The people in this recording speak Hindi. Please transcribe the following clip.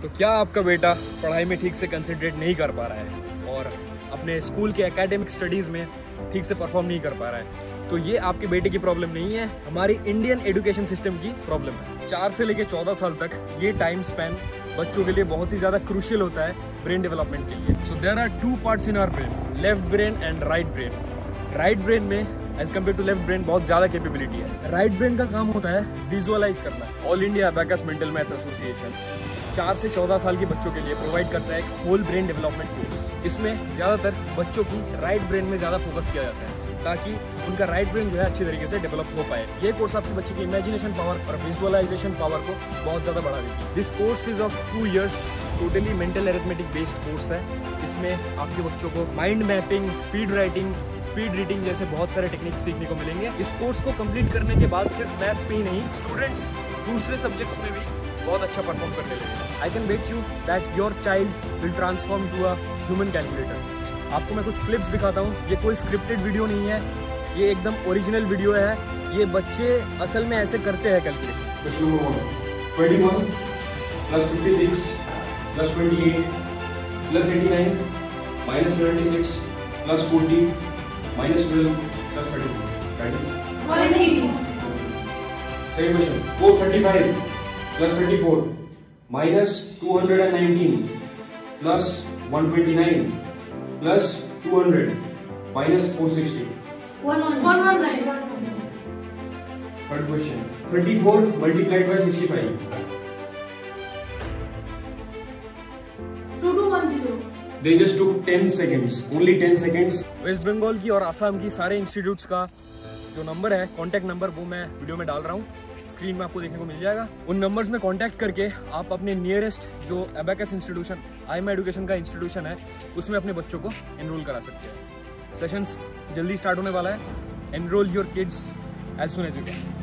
तो क्या आपका बेटा पढ़ाई में ठीक से कंसंट्रेट नहीं कर पा रहा है और अपने स्कूल के एकेडमिक स्टडीज़ में ठीक से परफॉर्म नहीं कर पा रहा है, तो ये आपके बेटे की प्रॉब्लम नहीं है, हमारी इंडियन एजुकेशन सिस्टम की प्रॉब्लम है। 4 से लेकर 14 साल तक ये टाइम स्पैन बच्चों के लिए बहुत ही ज़्यादा क्रूशियल होता है ब्रेन डेवलपमेंट के लिए। So there are 2 parts in our brain, left brain and right brain. Right brain में as compare to left brain बहुत ज़्यादा कैपेबिलिटी है। राइट ब्रेन का काम होता है विजुअलाइज करना। All India abacus mental math association 4 से 14 साल के बच्चों के लिए प्रोवाइड करता है एक होल ब्रेन डेवलपमेंट कोर्स। इसमें ज़्यादातर बच्चों की राइट ब्रेन में ज़्यादा फोकस किया जाता है ताकि उनका राइट ब्रेन जो है अच्छी तरीके से डेवलप हो पाए। ये कोर्स आपके बच्चे की इमेजिनेशन पावर और विजुअलाइजेशन पावर को बहुत ज़्यादा बढ़ा देती है। This course is of 2 years, totally mental arithmetic based course है। इसमें आपके बच्चों को mind mapping, speed writing, speed reading जैसे बहुत सारे टेक्निक्स सीखने को मिलेंगे। इस कोर्स को कंप्लीट करने के बाद सिर्फ मैथ्स में ही नहीं, स्टूडेंट्स दूसरे सब्जेक्ट्स में भी बहुत अच्छा परफॉर्म करने लगे। I can bet you that your child will transform to a human calculator. आपको मैं कुछ क्लिप्स दिखाता हूँ। ये कोई स्क्रिप्टेड वीडियो नहीं है, ये एकदम ओरिजिनल वीडियो है। ये बच्चे असल में ऐसे करते हैं calculation. 21 plus 56 plus 28 plus 89 minus 76 plus 40 minus 12 plus 34. That is 180. Second question. 435 plus 34 minus 219 plus 129 plus 200 minus 460. 100. Third question. 34 multiplied by 65. 2210. They just took 10 seconds. Only 10 seconds. West Bengal की और आसाम की सारे इंस्टीट्यूट्स का जो नंबर है, कॉन्टैक्ट नंबर, वो मैं वीडियो में डाल रहा हूँ। स्क्रीन में आपको देखने को मिल जाएगा। उन नंबर्स में कॉन्टैक्ट करके आप अपने नियरेस्ट जो अबैकस इंस्टीट्यूशन, आईमा एजुकेशन का इंस्टीट्यूशन है, उसमें अपने बच्चों को एनरोल करा सकते हैं। सेशंस जल्दी स्टार्ट होने वाला है। Enrol your kids as soon as you can.